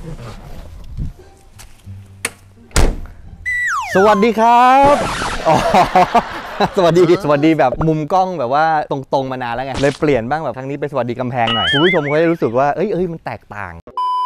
สวัสดีครับสวัสดีแบบมุมกล้องแบบว่าตรงๆมานานแล้วไงเลยเปลี่ยนบ้างแบบครั้งนี้เป็นสวัสดีกำแพงหน่อยคุณผู้ชมเขาจะรู้สึกว่าเอ้ยมันแตกต่าง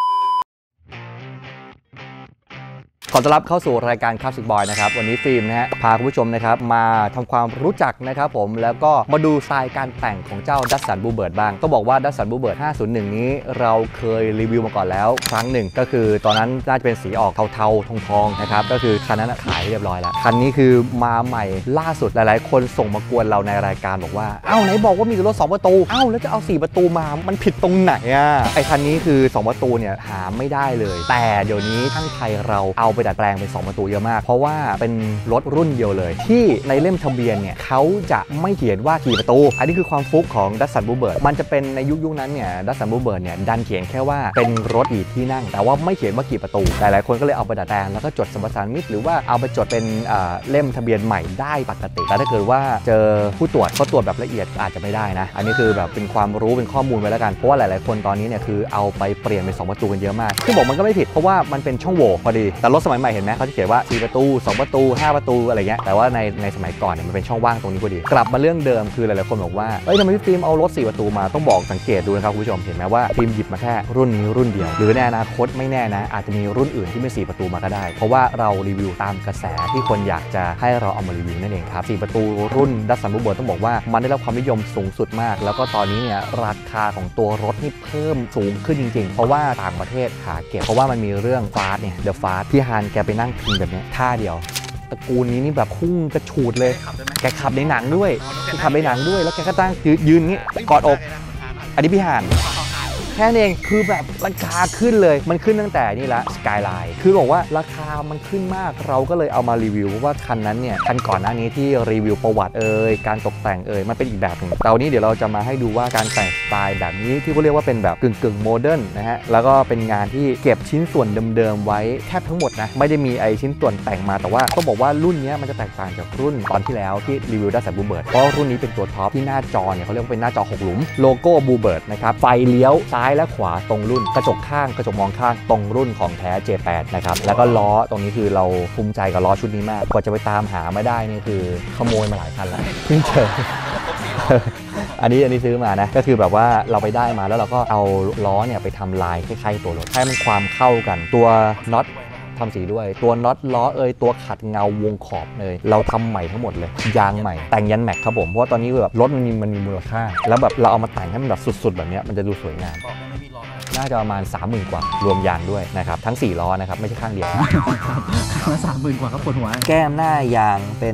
ขอต้อนรับเข้าสู่รายการคลาสสิกบอยนะครับวันนี้ฟิล์มนะฮะพาคุณผู้ชมนะครับมาทำความรู้จักนะครับผมแล้วก็มาดูสไตล์การแต่งของเจ้าดัสสันบลูเบิร์ดบ้างต้องบอกว่าดัสสันบลูเบิร์ด501นี้เราเคยรีวิวมาก่อนแล้วครั้งหนึ่งก็คือตอนนั้นน่าจะเป็นสีออกเทาๆทองๆนะครับก็คือคันนั้นขายเรียบร้อยแล้วคันนี้คือมาใหม่ล่าสุดหลายๆคนส่งมากวนเราในรายการบอกว่าเอ้าไหนบอกว่ามีรถ2ประตูเอ้าแล้วจะเอา4ประตูมามันผิดตรงไหนอ่ะไอ้คันนี้คือ2ประตูเนี่ยหาไม่ได้เลยแต่เดี๋ยวนี้ทั้งไทยเราเอาไปดัดแปลงเป็น2ประตูเยอะมากเพราะว่าเป็นรถรุ่นเดียวเลยที่ในเล่มทะเบียนเนี่ยเขาจะไม่เขียนว่ากี่ประตูอันนี้คือความฟุกของดัสสันบลูเบิร์ดมันจะเป็นในยุคนั้นเนี่ยดัสสันบลูเบิร์ดเนี่ยดันเขียนแค่ว่าเป็นรถกี่ที่นั่งแต่ว่าไม่เขียนว่ากี่ประตูหลายๆคนก็เลยเอาไปดัดแปลงแล้วก็จดสมรสานมิตรหรือว่าเอาไปจดเป็นเล่มทะเบียนใหม่ได้ปกติแต่ถ้าเกิดว่าเจอผู้ตรวจเขาตรวจแบบละเอียดอาจจะไม่ได้นะอันนี้คือแบบเป็นความรู้เป็นข้อมูลไว้แล้วกันเพราะว่าหลายๆคนตอนนี้เนี่ยคือเอาไปเปลี่ยนเป็น2ประตูกันเยอะมากซึ่งบอกมันก็ไม่ผิดเพราะว่ามันเป็นช่องโหว่พอดีแต่รถสมัยใหม่เห็นไหมเขาจะเขียนว่า4ประตู2ประตู5ประตูอะไรเงี้ยแต่ว่าในสมัยก่อนเนี่ยมันเป็นช่องว่างตรงนี้พอดีกลับมาเรื่องเดิมคือหลายๆคนบอกว่าทำไมพี่ฟิล์มเอารถ4ประตูมาต้องบอกสังเกตดูนะครับคุณผู้ชมเห็นไหมว่าฟิล์มหยิบมาแค่รุ่นนี้รุ่นเดียวหรือในอนาคตไม่แน่นะอาจจะมีรุ่นอื่นที่ไม่4ประตูมาก็ได้เพราะว่าเรารีวิวตามกระแสที่คนอยากจะให้เราเอามารีวิวนั่นเองครับ4ประตูรุ่นดัสสันบลูเบิร์ดต้องบอกว่ามันได้รับความนิยมสูงสุดมากแล้วก็ตอนนี้เนี่ยราคาของตัวรถนี่เพิ่มสูงขึ้นจริงๆเพราะว่าต่างประเทศหาเก็บเพราะว่ามันมีเรื่องฟาสเนี่ยเดอะฟาสพี่ฮานแกไปนั่งพิงแบบนี้ท่าเดียวตระกูลนี้นี่แบบพุ่งกระฉูดเลยแกขับในหนังด้วยขับในหนังด้วยแล้วแกก็ตั้งยืนงี้กอดอกอันนี้พี่ฮานแค่นั้นเองคือแบบราคาขึ้นเลยมันขึ้นตั้งแต่นี่ละสกายไลน์คือบอกว่าราคามันขึ้นมากเราก็เลยเอามารีวิวเพราะว่าคันนั้นเนี่ยคันก่อนหน้านี้ที่รีวิวประวัติการตกแต่งมันเป็นอีกแบบหนึ่งแต่วันนี้เดี๋ยวเราจะมาให้ดูว่าการแต่งสไตล์แบบนี้ที่เขาเรียกว่าเป็นแบบกึ่งโมเดิร์นนะฮะแล้วก็เป็นงานที่เก็บชิ้นส่วนเดิมๆไว้แทบทั้งหมดนะไม่ได้มีไอชิ้นส่วนแต่งมาแต่ว่าต้องบอกว่ารุ่นนี้มันจะแตกต่างจากรุ่นตอนที่แล้วที่รีวิวดัสสันบลูเบิร์ดเพราะรุ่นนี้เป็นตัวท็อปที่หน้าจอเนี่ยเขาเรียกว่าเป็นหน้าจอ6หลุมโลโก้บลูเบิร์ดนะครับไฟเลี้ยวซ้ายและขวาตรงรุ่นกระจกข้างกระจกมองข้างตรงรุ่นของแท้ J8 นะครับแล้วก็ล้อตรงนี้คือเราภูมิใจกับล้อชุดนี้มากกว่าจะไปตามหาไม่ได้นี่คือขโมยมาหลายคันแล้วเพิ่งเจออันนี้ซื้อมานะก็คือแบบว่าเราไปได้มาแล้วเราก็เอาล้อเนี่ยไปทำลายคล้ายๆตัวรถให้มันความเข้ากันตัวน็อตทำสีด้วยตัวน็อตล้อตัวขัดเงาวงขอบเลยเราทำใหม่ทั้งหมดเลยยางใหม่แต่งยันแม็กครับผมเพราะว่าตอนนี้แบบรถมันมีมูลค่าแล้วแบบเราเอามาแต่งให้มันแบบสุดๆแบบนี้มันจะดูสวยงามน่าจะประมาณ 30,000 กว่ารวมยางด้วยนะครับทั้ง4ล้อนะครับไม่ใช่ข้างเดียวข้างละ 30,000 กว่าก็ปวดหัวแก้มหน้ายางเป็น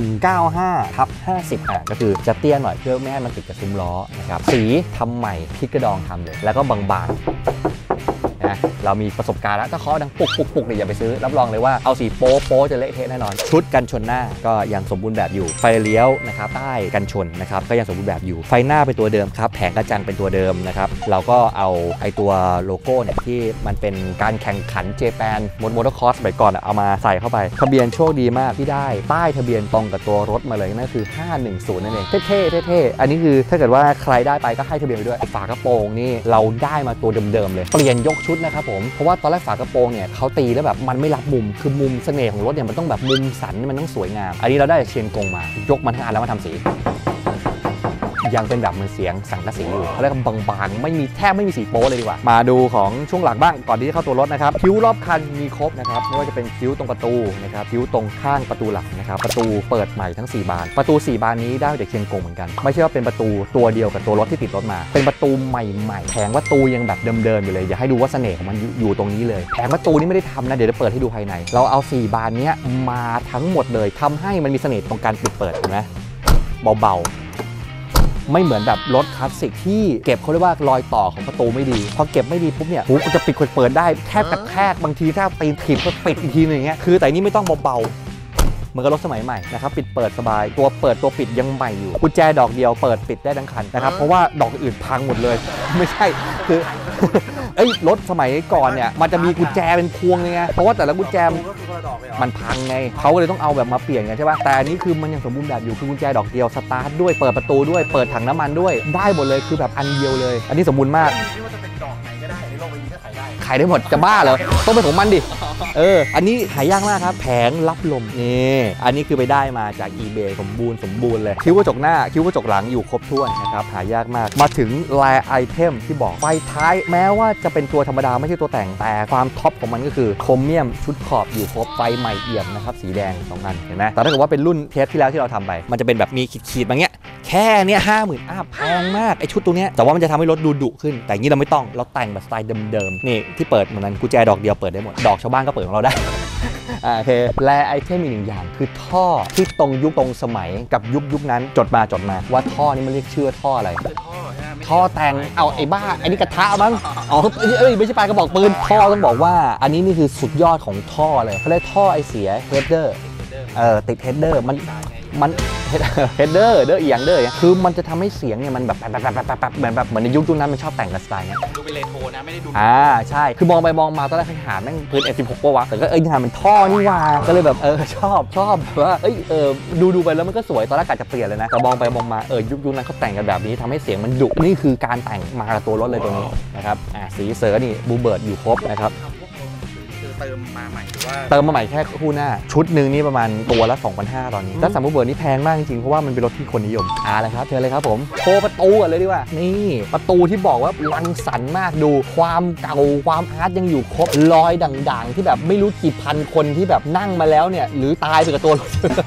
195/50ก็คือจะเตี้ยหน่อยเพื่อไม่ให้มันติดกับซุ้มล้อนะครับสีทำใหม่พลิกกระดองทำเลยแล้วก็บางนะเรามีประสบการณ์แล้วถ้าเคาะดังปุกเนี่ยอย่าไปซื้อรับรองเลยว่าเอาสีโป๊จะเละเทะแน่นอนชุดกันชนหน้าก็ยังสมบูรณ์แบบอยู่ไฟเลี้ยวนะครับใต้กันชนนะครับก็ยังสมบูรณ์แบบอยู่ไฟหน้าเป็นตัวเดิมครับแผงกระจังเป็นตัวเดิมนะครับเราก็เอาไอตัวโลโก้เนี่ยที่มันเป็นการแข่งขันเจแปนมอเตอร์คอร์สสมัยก่อนเอามาใส่เข้าไปทะเบียนโชคดีมากที่ได้ป้ายทะเบียนตรงกับตัวรถมาเลยนั่นคือ510นั่นเองเท่อันนี้คือถ้าเกิดว่าใครได้ไปก็ให้ทะเบียนไปด้วยฝากระโปรงนี่เราได้มาตัวเดิมเลยเปลี่ยนยกชุดนะครับผมเพราะว่าตอนแรกฝากระโปรงเนี่ยเขาตีแล้วแบบมันไม่รับมุมคือมุมเสน่ห์ของรถเนี่ยมันต้องแบบมุมสันมันต้องสวยงามอันนี้เราได้เชียนกงมายกมันทั้งอันแล้วมาทำสียังเป็นแบบเหมือนเสียงสังกะสีอยู่เขาเรียกว่าบางๆไม่มีแทบไม่มีสีโป๊เลยดีกว่ามาดูของช่วงหลังบ้างก่อนที่จะเข้าตัวรถนะครับคิ้วรอบคันมีครบนะครับไม่ว่าจะเป็นคิ้วตรงประตูนะครับคิ้วตรงข้างประตูหลังนะครับประตูเปิดใหม่ทั้ง4บานประตู4บานนี้ได้จากเชียงกงเหมือนกันไม่ใช่ว่าเป็นประตูตัวเดียวกับตัวรถที่ติดรถมาเป็นประตูใหม่ๆแผงประตูยังแบบเดิมๆอยู่เลยอยากให้ดูว่าเสน่ห์ของมันอยู่ตรงนี้เลยแผงประตูนี่ไม่ได้ทำนะเดี๋ยวจะเปิดให้ดูภายในเราเอา4บานนี้มาทั้งหมดเลยทำให้มันมีเสน่ห์ตรงการเปิดเห็นไหมเบาไม่เหมือนแบบรถคลาสสิกที่เก็บเขาเรียกว่ารอยต่อของประตูไม่ดีพอเก็บไม่ดีปุ๊บเนี่ยมันจะปิดเปิดได้แทบกระแทกบางทีถ้าตีนถีบก็ปิดอีกทีนึงอย่างเงี้ยคือแต่นี่ไม่ต้องเบาเหมือนกับรถสมัยใหม่นะครับปิดเปิดสบายตัวเปิดตัวปิดยังใหม่อยู่กุญแจดอกเดียวเปิดปิดได้ทั้งคันนะครับเพราะว่าดอกอื่นพังหมดเลยไม่ใช่คือรถสมัยก่อนเนี่ยมันจะมีกุญแจเป็นพวงไงเพราะว่าแต่ละกุญแจมันพังไงเขาเลยต้องเอาแบบมาเปลี่ยนกันใช่ป่ะแต่อันนี้คือมันยังสมบูรณ์แบบอยู่คือกุญแจดอกเดียวสตาร์ทด้วยเปิดประตูด้วยเปิดถังน้ำมันด้วยได้หมดเลยคือแบบอันเดียวเลยอันนี้สมบูรณ์มากไม่ว่าจะเป็นดอกไหนก็ได้ในโลกใบนี้ก็ขายได้ขายได้หมดจะบ้าเหรอต้องเป็นของมันดิอันนี้หายากมากครับแผงรับลมนี่อันนี้คือไปได้มาจาก eBay สมบูรณ์เลยคิ้วกระจกหน้าคิ้วกระจกหลังอยู่ครบถ้วนนะครับหายากมากมาถึงลายไอเทมที่บอกไฟท้ายแม้ว่าจะเป็นตัวธรรมดาไม่ใช่ตัวแต่งแต่ความท็อปของมันก็คือโครเมียมชุดขอบอยู่ครบไฟใหม่เอี่ยมนะครับสีแดง2 อันเห็นไหมแต่ถ้าเกิดว่าเป็นรุ่นเทปที่แล้วที่เราทำไปมันจะเป็นแบบมีขีดๆบางเงี้ยแค่เนี้ย50,000อัพแพงมากไอชุดตัวเนี้ยแต่ว่ามันจะทำให้รถดูดุขึ้นแต่งี้เราไม่ต้องเราแต่งแบบสไตล์เดิมๆนี่ที่เปิดเหมือนกันกุญแจดอกเดียวเปิดได้หมดดอกชาวบ้านก็เปิดของเราได้โอเคและไอเทมอีกหนึ่งอย่างคือท่อที่ตรงยุคตรงสมัยกับยุคนั้นจดมาว่าท่อนี้มันเรียกชื่อท่ออะไรท่อแต่งเอาไอ้บ้าอันนี้กระทะมั้งอ๋อไม่ใช่ปลายกระบอกปืนท่อต้องบอกว่าอันนี้นี่คือสุดยอดของท่อเลยเขาเรียกท่อไอเสียเฮดเดอร์ติดเฮดเดอร์มันเฮดเดอร์อีกอย่างคือมันจะทำให้เสียงเนี่ยมันแบบเหมือนในยุคนั้นมันชอบแต่งกันสไตล์เนี้ยดูเป็นเรโทรนะไม่ได้ดูใช่คือมองไปมองมาตอนแรกหาแม่งปืน F16 ปะวะแต่ก็นี่มันท่อนี่ว่าก็เลยแบบชอบว่าดูไปแล้วมันก็สวยตอนแรกกะจะเปลี่ยนเลยนะแต่มองไปมองมายุคนั้นเขาแต่งกันแบบนี้ทำให้เสียงมันดุนี่คือการแต่งมากับตัวรถเลยตัวนี้นะครับสีเสือนี่บูเบิร์ดอยู่ครบนะครับเติมมาใหม่หรือว่าเติมมาใหม่แค่คู่หน้าชุดหนึ่งนี่ประมาณตัวละ 2,500 ตอนนี้แล้ว3บูเบิร์ดนี่แพงมากจริงๆเพราะว่ามันเป็นรถที่คนนิยมเลยครับเชิญเลยครับผมโชว์ประตูกันเลยดีกว่านี่ประตูที่บอกว่ารังสรรค์มากดูความเก่าความอาร์ตยังอยู่ครบรอยด่างๆที่แบบไม่รู้กี่พันคนที่แบบนั่งมาแล้วเนี่ยหรือตายไปกับตัวรถ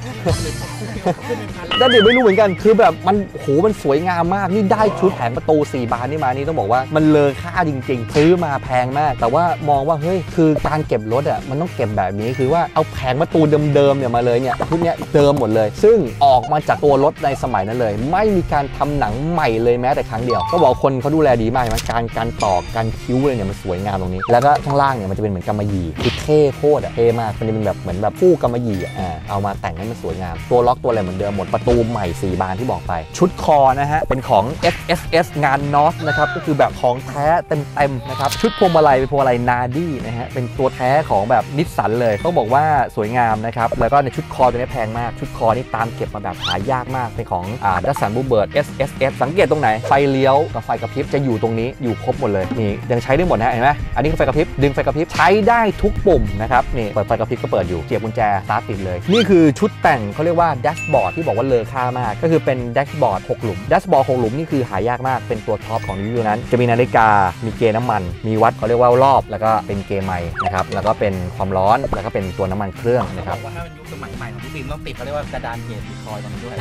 ด้านเดี๋ยวไม่รู้เหมือนกันคือแบบมันสวยงามมากนี่ได้ชุดแผงประตู4 บานนี่มานี่ต้องบอกว่ามันเลอค่าจริงๆซื้อมาแพงมากแต่ว่ามองว่าเฮ้ยคือการเก็บรถมันต้องเก็บแบบนี้คือว่าเอาแผงประตูเดิมๆเนี่ยมาเลยเนี่ยชุดเนี้ยเดิมหมดเลยซึ่งออกมาจากตัวรถในสมัยนั้นเลยไม่มีการทำหนังใหม่เลยแม้แต่ครั้งเดียวก็บอกคนเขาดูแลดีมากนะการตอกการคิ้วเลยเนี่ยมันสวยงามตรงนี้แล้วก็ข้างล่างเนี่ยมันจะเป็นเหมือนกำมะหยี่คือเท่โคตรเท่มากมันจะเป็นแบบเหมือนแบบคู่กำมะหยี่เอามาแต่งให้มันสวยงามตัวล็อกตัวอะไรเหมือนเดิมหมดประตูใหม่4 บานที่บอกไปชุดคอนะฮะเป็นของ SSS งานนอสนะครับก็คือแบบของแท้เต็มนะครับชุดพวงมาลัยเป็นพวงมาลัยนาดี้นะฮะเป็นตัวแท้ของแบบนิสสันเลยต้องบอกว่าสวยงามนะครับแล้วก็ในชุดคอตัวนี้แพงมากชุดคอนี่ตามเก็บมาแบบหายากมากเป็นของดัสสันบูเบิร์ด SSS สังเกตตรงไหนไฟเลี้ยวกับไฟกระพริบจะอยู่ตรงนี้อยู่ครบหมดเลยนี่ยังใช้ได้หมดนะเห็นไหมอันนี้คือไฟกระพริบดึงไฟกระพริบใช้ได้ทุกปุ่มนะครับนี่เปิดไฟกระพริบก็เปิดอยู่เสียบกุญแจสตาร์ทติดเลยนี่คือชุดแต่งเขาเรียกว่าแดชบอร์ดที่บอกว่าเลอค่ามากก็คือเป็นแดชบอร์ด6 หลุมแดชบอร์ด6 หลุมนี่คือหายากมากเป็นตัวท็อปของยุคนั้นจะมีนาฬิกามีเกน้ำมันมีวัดเขาเรียกว่ารอบแล้วก็เป็นเกไมค์นะครับแล้วก็เป็นความร้อนแล้วก็เป็นตัวน้ำมันเครื่องนะครับว่าถ้าเป็นยุคสมัยใหม่ของพี่ฟิล์มต้องติดเขาเรียกว่ากระดานเกจบิตคอยน์ตรงนี้ด้วย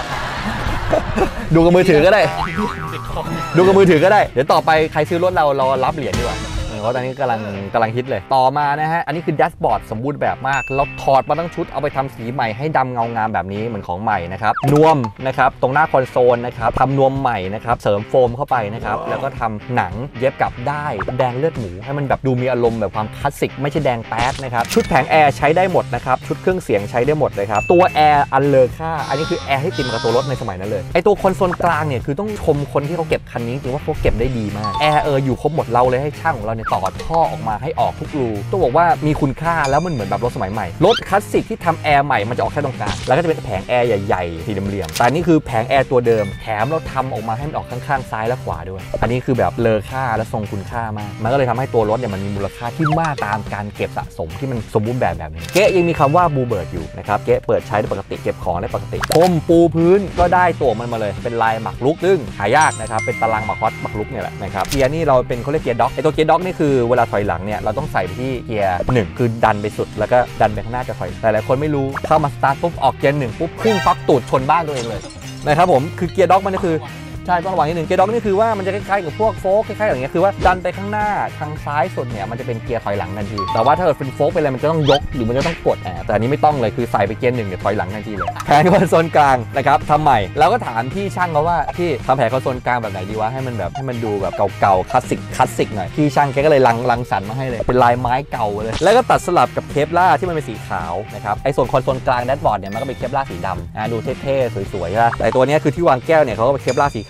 ดูกับมือถือก็ได้ดูกับมือถือก็ได้เดี๋ยวต่อไปใครซื้อรถเรารับเหรียญดีกว่าเพราะตอนนี้กำลังฮิตเลยต่อมานะฮะอันนี้คือแดชบอร์ดสมบูรณ์แบบมากเราถอดมาทั้งชุดเอาไปทำสีใหม่ให้ดำเงางามแบบนี้เหมือนของใหม่นะครับนวมนะครับตรงหน้าคอนโซลนะครับทำนวมใหม่นะครับเสริมโฟมเข้าไปนะครับแล้วก็ทำหนังเย็บกับได้แดงเลือดหมูให้มันแบบดูมีอารมณ์แบบความคลาสสิกไม่ใช่แดงแป๊ดนะครับชุดแผงแอร์ใช้ได้หมดนะครับชุดเครื่องเสียงใช้ได้หมดเลยครับตัวแอร์อันเลอค่าอันนี้คือแอร์ที่ติดมากับตัวรถในสมัยนั้นเลยไอตัวคอนโซลกลางเนี่ยคือต้องชมคนที่เขาเก็บคันนี้จริงว่าเขาเก็บได้ดีมากแอร์อยู่ครบหมดเราเลยให้ช่างของเราเนี่ยต่อท่อออกมาให้ออกทุกรูต้องบอกว่ามีคุณค่าแล้วมันเหมือนแบบรถสมัยใหม่รถคลาสสิกที่ทำแอร์ใหม่มันจะออกแค่ตรงกลางแล้วก็จะเป็นแผงแอร์ใหญ่ๆสี่เหลี่ยมๆแต่นี่คือแผงแอร์ตัวเดิมแถมเราทำออกมาให้มันออกข้างๆซ้ายและขวาด้วยอันนี้คือแบบเลอค่าและทรงคุณค่ามากมันก็เลยทำให้ตัวรถเนี่ยมันมีมูลค่าที่มากตามการเก็บสะสมที่มันสมบูรณ์แบบนี้เก๊ะยังมีคำว่าบูเบิร์ดอยู่นะครับเก๊ะเปิดใช้ได้ปกติเก็บของได้ปกติพรมปูพื้นก็ได้ตัวมันมาเลยเป็นลายหมักลุกซึ่งหายากนะครับเป็นตารางหมักฮอตหมักลุกเนี่ยแหละนะครับเกียร์นี่เราเป็นเขาเรียกเกียร์ด็อกไอตัวเกียร์ด็อกนี่คือเวลาถอยหลังเนี่ยเราต้องใส่ที่เกียร์1คือดันไปสุดแล้วก็ดันไปข้างหน้าจะถอยแต่หลายคนไม่รู้เข้ามาสตาร์ทปุ๊บออกเกียร์1ปุ๊บพุ่งปักตูดชนบ้านตัวเองเลยนะครับผมคือเกียร์ด็อกมันก็คือใช่ต้องระวังนิดนึงเกียร์ด็อกนี่คือว่ามันจะคล้ายๆกับพวกโฟล์คล้ายๆอย่างเงี้ยคือว่าดันไปข้างหน้าทางซ้ายสุดเนี่ยมันจะเป็นเกียร์ถอยหลังทันทีแต่ว่าถ้าเกิดเป็นโฟล์คไปเลยมันจะต้องยกหรือมันจะต้องกดแต่อันนี้ไม่ต้องเลยคือใส่ไปเกียร์1เนี่ยถอยหลังทันทีเลยแผงคอนโซลกลางนะครับทำใหม่แล้วก็ถามพี่ช่างเขาว่าพี่ทำแผงคอนโซลกลางแบบไหนดีวะให้มันดูแบบเก่าๆคลาสสิกหน่อยพี่ช่างแกก็เลยรังสรรค์มาให้เลยเป็นลายไม้เก่าเลยแล้วก็ตัดสลับกับเคปล่าที่มันเป็นสีขาวนะครับไอ้ส่วนคอนโซลกลางแดชบอร์ดเนี่ยมันก็เป็นเคปล่าสีดำดูเท่ๆสวยๆใช่ป่ะแต่ตัวนี้คือที่วางแก้วเนี่ยเขาก็เป็นเคปล่าสีขาว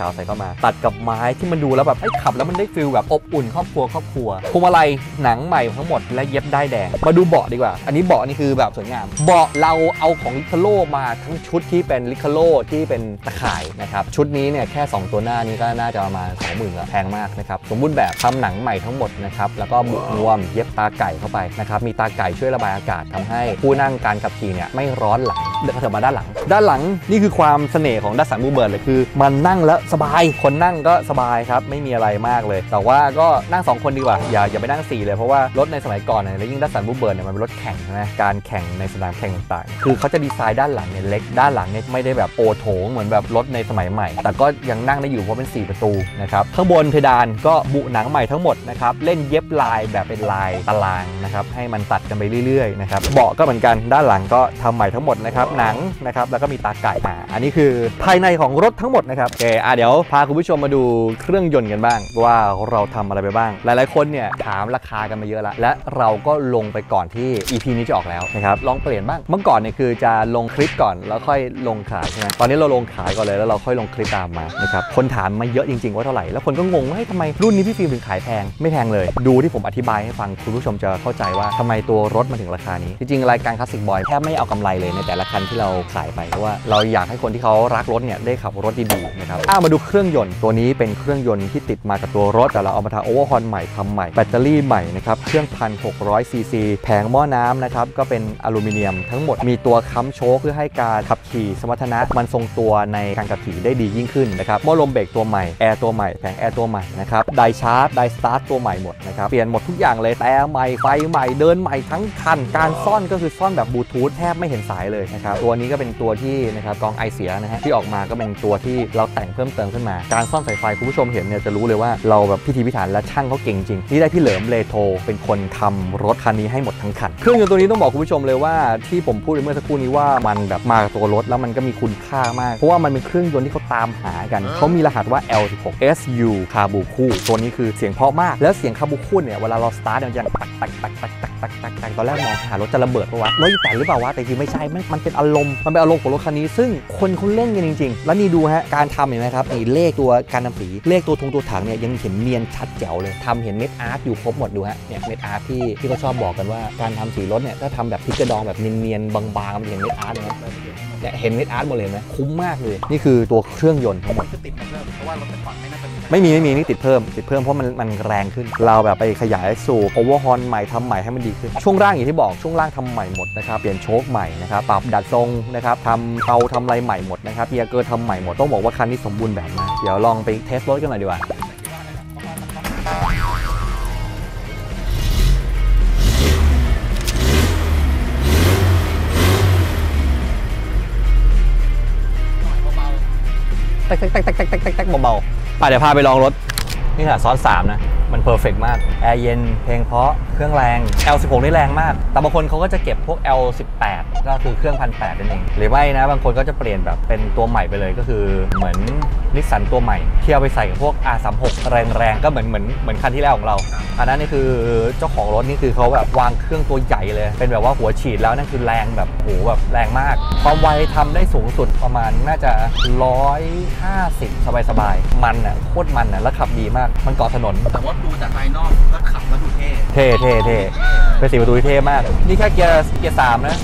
าวๆใส่เข้ามาตัดกับไม้ที่มันดูแล้วแบบขับแล้วมันได้ฟีลแบบอบอุ่นครอบครัวพวงมาลัยหนังใหม่ทั้งหมดและเย็บได้แดงมาดูเบาะดีกว่าอันนี้เบาะนี่คือแบบสวยงามเบาะเราเอาของลิคาโลมาทั้งชุดที่เป็นลิคาโลที่เป็นตะข่ายนะครับชุดนี้เนี่ยแค่2ตัวหน้านี้ก็น่าจะประมาณ 20,000 แล้วแพงมากนะครับสมบูรณ์แบบทำหนังใหม่ทั้งหมดนะครับแล้วก็บุนวมเย็บตาไก่เข้าไปนะครับมีตาไก่ช่วยระบายอากาศทำให้ผู้นั่งการขับขี่เนี่ยไม่ร้อนหลังเดินเข้ามาด้านหลังนี่คือความเสน่ห์ของดัสสันบลูเบิร์ดเลยคือมันนั่งแล้วสบายคนนั่งก็สบายครับไม่มีอะไรมากเลยแต่ว่าก็นั่ง2คนดีกว่าอย่าไปนั่ง4เลยเพราะว่ารถในสมัยก่อนเนี่ยแล้วยิ่งดัสสันบลูเบิร์ดเนี่ยมันเป็นรถแข่งใช่ไหมการแข่งในสนามแข่งต่างๆคือเขาจะดีไซน์ด้านหลังเนี่ยเล็กด้านหลังเนี่ยไม่ได้แบบโอโถงเหมือนแบบรถในสมัยใหม่แต่ก็ยังนั่งได้อยู่เพราะเป็น4ประตูนะครับข้างบนเพดานก็บุหนังใหม่ทั้งหมดนะครับเล่นเย็บลายแบบเป็นลายตารางนะครับให้มันตัดกันไปเรื่อยๆนะครับเบาะก็เหมือนกันด้านหลังก็ทำใหม่ทั้งหมดนะครับหนังนะครับแล้วก็มีตาไก่อันนี้คือภายในของรถทั้งหมดนะครับโอเคเดี๋ยวพาคุณผู้ชมมาดูเครื่องยนต์กันบ้างว่าเราทำอะไรไปบ้างหลายๆคนเนี่ยถามราคากันมาเยอะแล้วและเราก็ลงไปก่อนที่ EP นี้จะออกแล้วนะครับลองเปลี่ยนบ้างเมื่อก่อนเนี่ยคือจะลงคลิปก่อนแล้วค่อยลงขายใช่ไหมตอนนี้เราลงขายก่อนเลยแล้วเราค่อยลงคลิปตามมานะครับคนถามมาเยอะจริงๆว่าเท่าไหร่แล้วคนก็งงว่าทำไมรุ่นนี้พี่ฟิล์มถึงขายแพงไม่แพงเลยดูที่ผมอธิบายให้ฟังคุณผู้ชมจะเข้าใจว่าทำไมตัวรถมาถึงราคานี้จริงๆรายการคลาสสิกบอยแทบไม่เอากำไรเลยในแต่ละคันที่เราขายไปเพราะว่าเราอยากให้คนที่เขารักรถเนี่ยได้ขับรถดีๆนะครับมาดูเครื่องยนต์ตัวนี้เป็นเครื่องยนต์ที่ติดมากับตัวรถแต่เราเอามาทำโอเวอร์ฮอลใหม่ทำใหม่แบตเตอรี่ใหม่นะครับเครื่อง 1,600 ซีซีแผงหม้อน้ำนะครับก็เป็นอลูมิเนียมทั้งหมดมีตัวค้ำโชคเพื่อให้การขับขี่สมรรถนะมันทรงตัวในการขับขี่ได้ดียิ่งขึ้นนะครับหม้อลมเบรกตัวใหม่แอร์ตัวใหม่แผงแอร์ตัวใหม่นะครับไดชาร์จไดสตาร์ทตัวใหม่หมดนะครับเปลี่ยนหมดทุกอย่างเลยแต่ใหม่ไฟใหม่เดินใหม่ทั้งคันการซ่อนก็คือซ่อนแบบบลูทูธแทบไม่เห็นสายเลยนะครับตัวนี้ก็เป็นตัวที่นะครับกองไอเสียนะฮะที่ออกมาก็เป็นตัวที่เราแต่งเพิ่มเติมขึ้นมาการซ่อนสายไฟคุณผู้ชมเห็นเนี่ยจะรู้เลยว่าเราแบบพิถีพิถันและช่างเขาเก่งจริงนี่ได้พี่เหลิมเลโทเป็นคนทำรถคันนี้ให้หมดทั้งคันเครื่องยนต์ตัวนี้ต้องบอกคุณผู้ชมเลยว่าที่ผมพูดไปเมื่อสักครู่นี้ว่ามันแบบมากับตัวรถแล้วมันก็มีคุณค่ามากเพราะว่ามันเป็นเครื่องยนต์ที่เขาตามหากันเขามีรหัสว่า L16 SU คาบูคูตัวนี้คือเสียงเพราะมากแล้วเสียงคาบูคูเนี่ยเวลาเราสตาร์ทมันจะตักตอนแรกมองหารถจะระเบิดปะวะรถแต่หรือเปล่าวะแต่จริงไม่ใช่มันเป็นอารมณ์ของรถคันนี้ซึ่งคนเขาเล่นกันจริงๆแล้วนี่ดูฮะการทำเห็นไหมครับนี่เลขตัวการทำสีเลขตัวตัวถังเนี่ยยังเห็นเนียนชัดแจ๋วเลยทำเห็นเม็ดอาร์ตอยู่ครบหมดดูฮะเนี่ยเม็ดอาร์ตที่เขาชอบบอกกันว่าการทำสีรถเนี่ยถ้าทำแบบพิกระดองแบบเนียนๆบางๆมันเห็นเม็ดอาร์ตเลยนะเนี่ยเห็นเม็ดอาร์ตหมดเลยนะคุ้มมากเลยนี่คือตัวเครื่องยนต์ทั้งหมดติดมาเพิ่มเพราะว่ารถแต่ก่อนไม่น่าจะมีไม่มีนี่ติดเพิ่มเพราะมันแรงขึ้นเราแบบไปขยายสูบโอเวอร์ฮอลใหม่ทำใหม่ให้มันดีขึ้นช่วงล่างอย่างที่บอกช่วงล่างทำใหม่หมดนะครับเปลี่ยนโชคใหม่นะครับปรับดัดทรงนะครับทำอะไรใหม่หมดนะครับเกียร์เกอร์ทำใหม่หมดต้องบอกว่าคันนี้สมบูรณ์แบบมากเดี๋ยวลองไปเทสรถกันหน่อยดีกว่าแตกเบาๆเดี๋ยวพาไปลองรถนี่ค่ะซ้อน3นะมันเพอร์เฟกต์มากแอร์เย็นเพลงเพราะเครื่องแรง L16 นี่แรงมากแต่บางคนเขาก็จะเก็บพวก L18 ก็คือเครื่อง 1,800 นั่นเองหรือไม่นะบางคนก็จะเปลี่ยนแบบเป็นตัวใหม่ไปเลยก็คือเหมือนนิสสันตัวใหม่ที่เอาไปใส่กับพวก R36 แรงก็เหมือนคันที่แล้วของเราอันนั้นนี่คือเจ้าของรถนี่คือเขาแบบวางเครื่องตัวใหญ่เลยเป็นแบบว่าหัวฉีดแล้วนั่นคือแรงแบบโหแบบแรงมากความไวทำได้สูงสุดประมาณน่าจะ150สบายๆมันอ่ะโคตรมันอ่ะแล้วขับดีมากมันเกาะถนนแต่ว่าดูจากภายนอกก็ขับแล้วดูเท่เป็น4 ประตูที่เท่มากนี่แค่เกียร์3นะ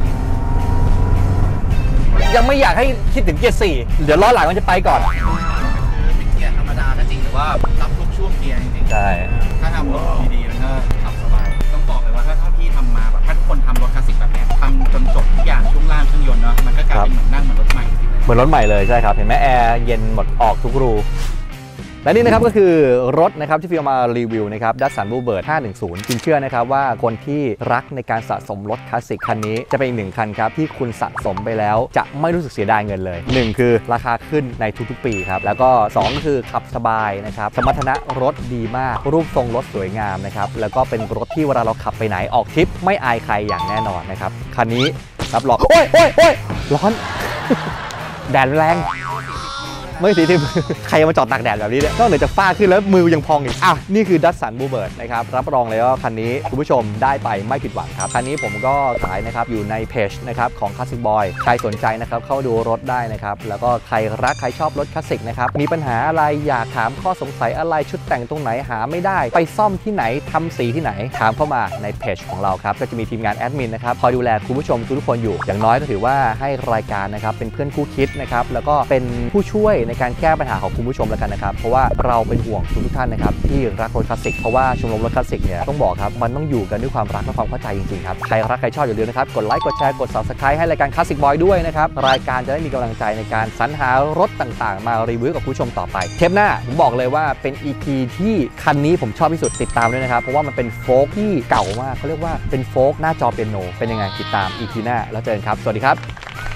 ยังไม่อยากให้คิดถึงเกียร์4เดี๋ยวล้อหลังมันจะไปก่อนคือเป็นเกียร์ธรรมดาก็จริงแต่ว่ารับทุกช่วงเกียร์จริงๆใช่ถ้าทำรถดีๆมันก็ขับสบายต้องบอกเลยว่าถ้าพี่ทำมาแบบถ้าคนทำรถคลาสสิกแบบนี้ทำจนจบทุกอย่างช่วงล่างเครื่องยนต์เนาะมันก็กลายเป็นเหมือนนั่งเหมือนรถใหม่เหมือนรถใหม่เลยใช่ครับเห็นไหมแอร์เย็นหมดออกทุกรูและนี่นะครับก็คือรถนะครับที่ฟิล์มมารีวิวนะครับดัสสันบลูเบิร์ด510จริงเชื่อนะครับว่าคนที่รักในการสะสมรถคลาสสิกคันนี้จะเป็นอีก1คันครับที่คุณสะสมไปแล้วจะไม่รู้สึกเสียดายเงินเลย1คือราคาขึ้นในทุกๆปีครับแล้วก็2คือขับสบายนะครับสมรรถนะรถดีมากรูปทรงรถสวยงามนะครับแล้วก็เป็นรถที่เวลาเราขับไปไหนออกทริปไม่อายใครอย่างแน่นอนนะครับคันนี้รับรองโอ้ยร้อน แดดแรงไม่สีที่มือ ใครมาจอดตากแดดแบบนี้เนี่ยนอกเหนือจากฝ้าขึ้นแล้วมือยังพองอีกนี่คือดัสสันบูเบิร์ดนะครับรับรองเลยว่าคันนี้คุณผู้ชมได้ไปไม่ผิดหวังครับคันนี้ผมก็ขายนะครับอยู่ในเพจนะครับของ Classic Boy ใครสนใจนะครับเข้าดูรถได้นะครับแล้วก็ใครรักใครชอบรถคลาสสิกนะครับมีปัญหาอะไรอยากถามข้อสงสัยอะไรชุดแต่งตรงไหนหาไม่ได้ไปซ่อมที่ไหนทำสีที่ไหนถามเข้ามาในเพจของเราครับก็จะมีทีมงานแอดมินนะครับคอยดูแลคุณผู้ชมทุกคนอยู่อย่างน้อยก็ถือว่าให้รายการนะครับเป็นเพื่อนคู่คิดนะครับแล้วก็เป็นผู้ช่วยในการแก้ปัญหาของคุณผู้ชมแล้วกันนะครับเพราะว่าเราเป็นห่วงทุกท่านนะครับที่รักรถคลาสสิกเพราะว่าชมรมรถคลาสสิกเนี่ยต้องบอกครับมันต้องอยู่กันด้วยความรักและความเข้าใจจริงๆครับใครรักใครชอบอย่าลืมนะครับกดไลค์กดแชร์กด Subscribe ให้รายการ Classic Boy ด้วยนะครับรายการจะได้มีกำลังใจในการสรรหารถต่างๆมารีวิวกับคุณผู้ชมต่อไปเทปหน้าผมบอกเลยว่าเป็น EP ที่คันนี้ผมชอบที่สุดติดตามด้วยนะครับเพราะว่ามันเป็นโฟล์คที่เก่ามากเขาเรียกว่าเป็นโฟล์คหน้าจอเปียโนเป็นยังไงติดตาม EP หน้าแล้วเจอกันครับสวัสดีครับ